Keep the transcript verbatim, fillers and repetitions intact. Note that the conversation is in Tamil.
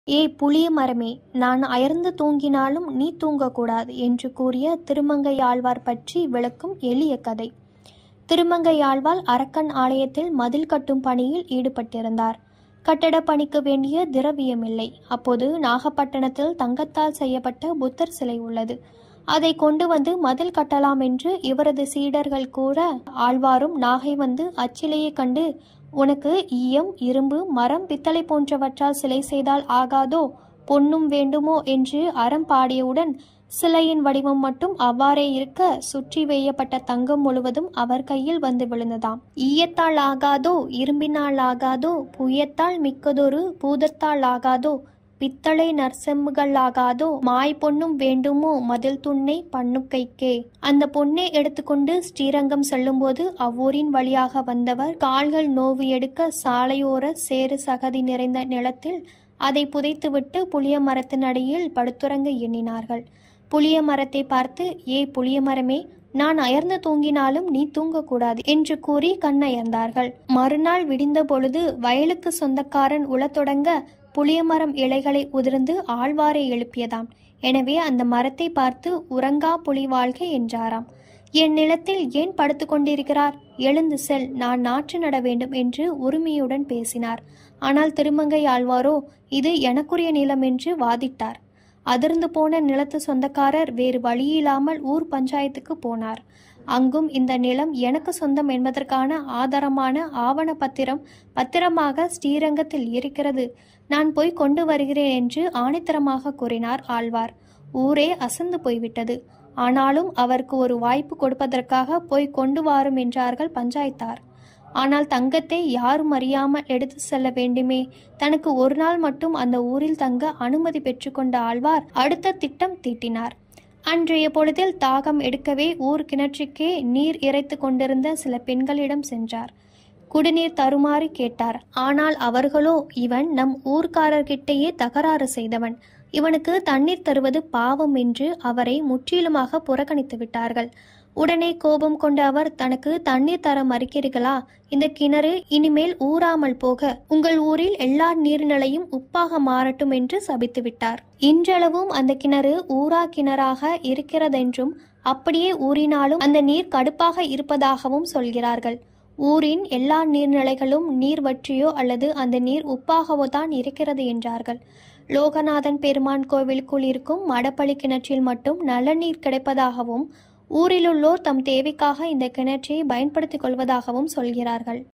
ஏ புளிய மரமே, நான் அயர்ந்து தூங்கினாலும் நீ தூங்கக்கூடாது என்று கூறிய திருமங்கையாழ்வார் பற்றி விளக்கும் எளிய கதை. திருமங்கையாழ்வார் அரக்கன் ஆலயத்தில் மதில் கட்டும் பணியில் ஈடுபட்டிருந்தார். கட்டட பணிக்கு வேண்டிய திரவியமில்லை. அப்போது நாகப்பட்டினத்தில் தங்கத்தால் செய்யப்பட்ட புத்தர் சிலை உள்ளது. அதை கொண்டு வந்து மதில் கட்டலாம் என்று இவரது சீடர்கள் கூற, ஆழ்வாரும் நாகை வந்து அச்சிலையை கண்டு, உனக்கு ஈயம், இரும்பு, மரம், பித்தளை போன்றவற்றால் சிலை செய்தால் ஆகாதோ, பொன்னும் வேண்டுமோ என்று அறம் பாடியவுடன் சிலையின் வடிவம் மட்டும் அவ்வாறே இருக்க சுற்றி வேயப்பட்ட தங்கம் முழுவதும் அவர் கையில் வந்து விழுந்ததாம். ஈயத்தால் ஆகாதோ, இரும்பினால் ஆகாதோ, புயத்தால் மிக்கதொரு பூதத்தால் ஆகாதோ, பித்தளை நற்செம்புகள் ஆகாதோ, மாய் பொன்னும் வேண்டுமோ மதில் துண்ணை பண்ணுக்கைக்கே. அந்த பொன்னை எடுத்துக்கொண்டு ஸ்ரீரங்கம் செல்லும்போது அவ்வூரின் வழியாக வந்தவர் கால்கள் நோவு எடுக்க சாலையோர சேறு சகதி நிறைந்த நிலத்தில் அதை புதைத்துவிட்டு புளிய மரத்தின் அடியில் படுத்துறங்க எண்ணினார்கள். புளிய மரத்தை பார்த்து, ஏ புளிய மரமே, நான் அயர்ந்து தூங்கினாலும் நீ தூங்கக்கூடாது என்று கூறி கண்ணயர்ந்தார்கள். மறுநாள் விடிந்த பொழுது வயலுக்கு சொந்தக்காரன் உளத் தொடங்க புளியமரம் இலைகளை உதிர்ந்து ஆழ்வாரை எழுப்பியதாம். எனவே அந்த மரத்தை பார்த்து உறங்கா புலி வாழ்க என்றாராம். என் நிலத்தில் ஏன் படுத்து கொண்டிருக்கிறார்? எழுந்து செல், நான் நாற்று நட வேண்டும் என்று உரிமையுடன் பேசினார். ஆனால் திருமங்கை ஆழ்வாரோ இது எனக்குரிய நிலம் என்று வாதிட்டார். அதிர்ந்து போன நிலத்து சொந்தக்காரர் வேறு வழியில்லாமல் ஊர் பஞ்சாயத்துக்கு போனார். அங்கும் இந்த நிலம் எனக்கு சொந்தம் என்பதற்கான ஆதாரமான ஆவண பத்திரம் பத்திரமாக ஸ்ரீரங்கத்தில் இருக்கிறது, நான் போய் கொண்டு வருகிறேன் என்று ஆணித்தரமாக கூறினார் ஆழ்வார். ஊரே அசந்து போய்விட்டது. ஆனாலும் அவருக்கு ஒரு வாய்ப்பு கொடுப்பதற்காக போய் கொண்டு வாரும் என்றார்கள் பஞ்சாயத்தார். ஆனால் தங்கத்தை யாரும் அறியாமல் எடுத்து செல்ல வேண்டுமே. தனக்கு ஒரு நாள் மட்டும் அந்த ஊரில் தங்க அனுமதி பெற்றுக்கொண்ட ஆழ்வார் அடுத்த திட்டம் தீட்டினார். அன்றைய பொழுதில் தாகம் எடுக்கவே ஊர் கிணற்றுக்கே நீர் இறைத்து கொண்டிருந்த சில பெண்களிடம் சென்றார். குடிநீர் தருமாறு கேட்டார். ஆனால் அவர்களோ, இவன் நம் ஊர்க்காரர்கிட்டேயே தகராறு செய்தவன், இவனுக்கு தண்ணீர் தருவது பாவம் என்று அவரை முற்றிலுமாக புறக்கணித்து விட்டார்கள். உடனே கோபம் கொண்ட அவர், தனக்கு தண்ணீர் தர மறுக்கிறீர்களா? இந்த கிணறு இனிமேல் ஊறாமல் போக உங்கள் ஊரில் எல்லா நீர்நிலையும் உப்பாக மாறட்டும் என்று சபித்து விட்டார். இன்றளவும் அந்த கிணறு ஊரா கிணறாக இருக்கிறதென்றும் அப்படியே ஊறினாலும் அந்த நீர் கடுப்பாக இருப்பதாகவும் சொல்கிறார்கள். ஊரின் எல்லா நீர்நிலைகளும் நீர் வற்றியோ அல்லது அந்த நீர் உப்பாகவோ தான் இருக்கிறது என்றார்கள். லோகநாதன் பெருமான் கோவிலுக்குள் இருக்கும் மடப்பள்ளி கிணற்றில் மட்டும் நல்ல நீர் கிடைப்பதாகவும் ஊரிலுள்ளோர் தம் தேவைக்காக இந்த கிணற்றை பயன்படுத்திக் கொள்வதாகவும் சொல்கிறார்கள்.